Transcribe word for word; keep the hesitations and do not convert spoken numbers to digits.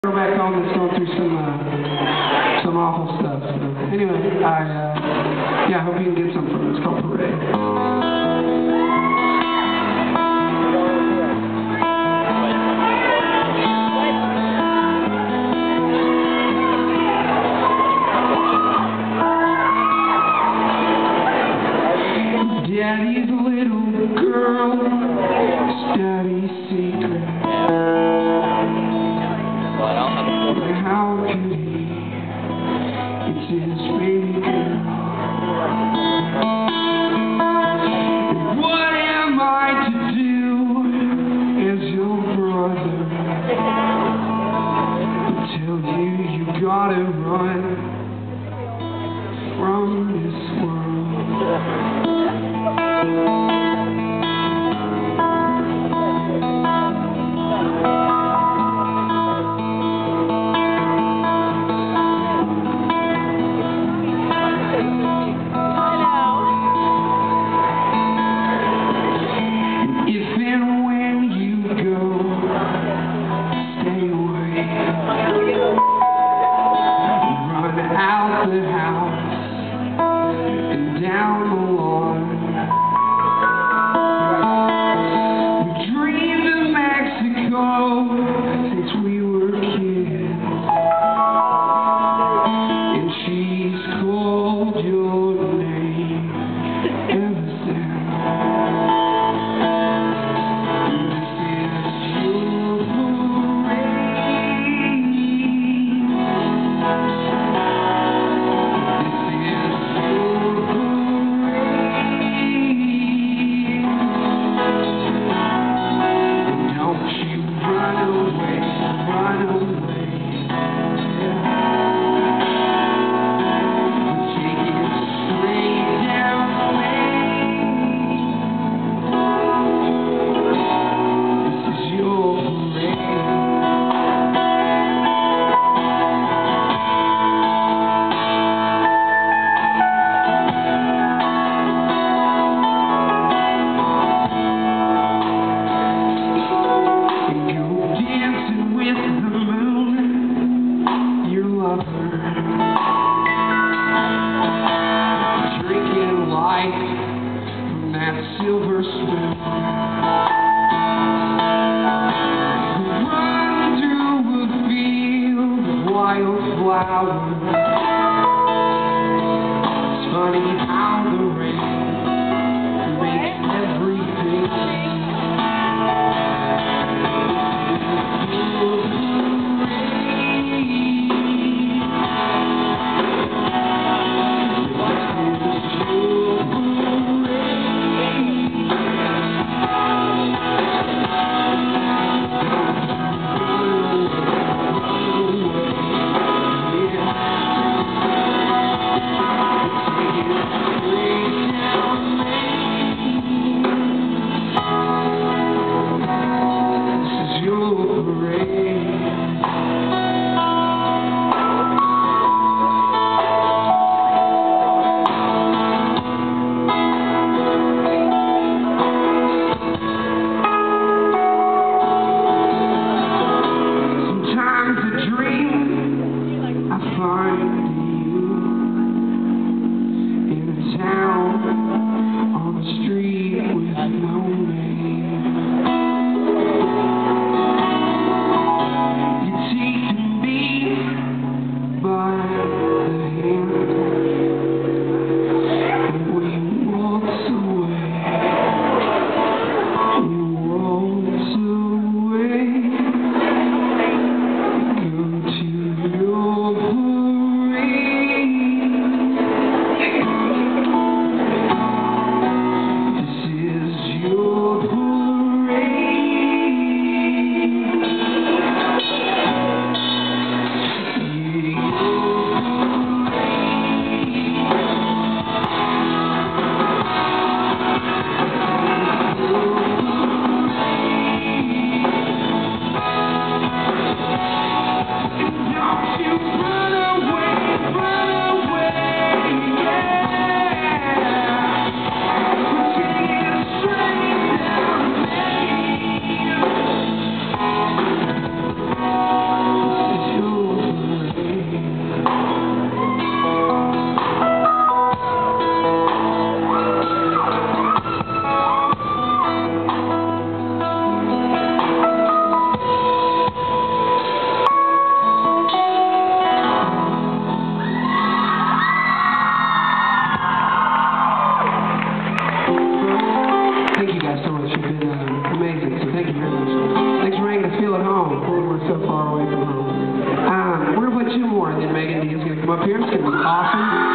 Go back home that's going through some uh, some awful stuff. So anyway, I uh, yeah, I hope you can get some from it. It's called Parade. Daddy's little girl, Daddy's secret. How could he? It's his baby girl. What am I to do as your brother? I tell you, you gotta run from this world. Out the house and down the lawn. We dreamed of Mexico since we were kids, and she's called your name ever since. Drinking life from that silver spoon. Run through a field of wildflowers. It's funny how the rain makes everything green. Your parade. up here. It's going to be awesome.